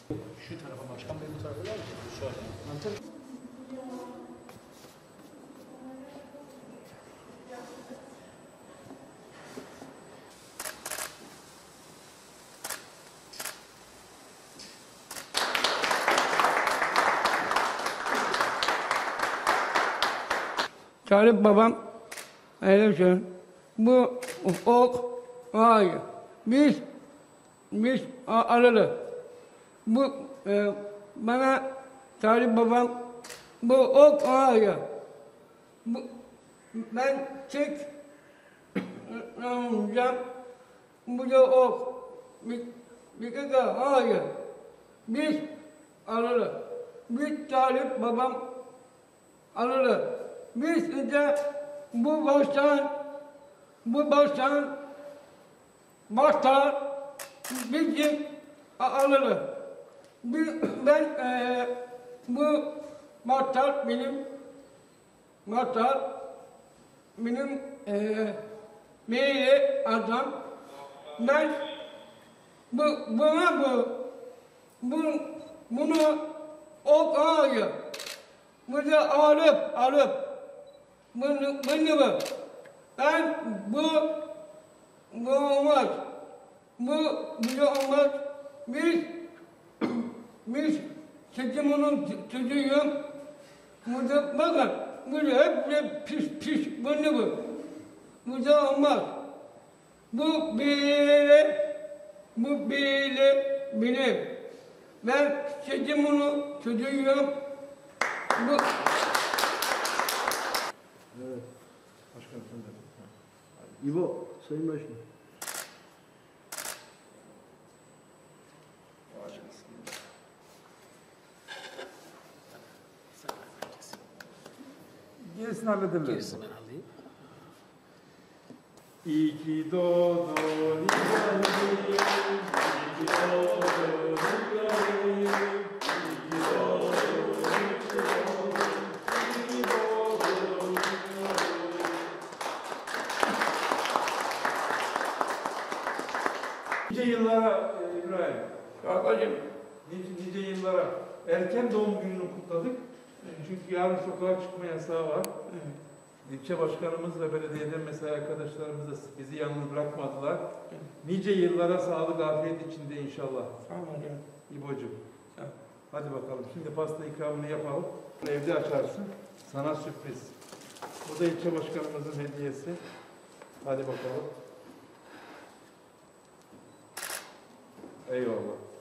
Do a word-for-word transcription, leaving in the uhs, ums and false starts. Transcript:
Şu tarafa başkan bey bu tarafa gelecek. Şöyle. Anladın? Talip babam öyle söylüyor. Bu ok hayır. Biz biz aralı. Bu e, bana Talip babam bu ok hayır. Bu ben tek olacağım. Bu da ok. Bir, bir kadar hayır. Biz aralı. Biz Talip babam aralı. Biz de bu baştan, bu baştan, baştan bizim alırız. Ben e, bu baştan benim, baştan benim e, meyli adam. Ben bu, buna bu, bu, bunu ok ağacı, bunu alıp, alıp, Bunu, bunu bu. Ben bu, bu olmaz. Bu, bu olmaz. Biz, biz çocuğumun çocuğuyum. Burada bakın, burada hep de pis pis, bunu bu. Bu da olmaz. Bu bir, bu bir benim. Ben çocuğumun çocuğuyum. Bu... Evet. Başkanım sen de. İbo, Sayın Başkanım. Gerisini hallederler. Gerisini ben alayım. İyi ki doğdun İbrahim, iyi ki doğdun İbrahim, iyi ki doğdun, iyi ki doğdun, iyi ki doğdun İbrahim. Nice yıllara e, İbrahim. Babacığım, Nice, nice yıllara. Erken doğum gününü kutladık. Çünkü yarın sokağa çıkma yasağı var. İlçe başkanımız ve belediyeden mesai arkadaşlarımız da bizi yalnız bırakmadılar. Nice yıllara sağlık, afiyet içinde inşallah. tamam hocam. İbocuğum. Hadi bakalım. Şimdi pasta ikramını yapalım. Evde açarsın. Sana sürpriz. Bu da ilçe başkanımızın hediyesi. Hadi bakalım. Eyvallah.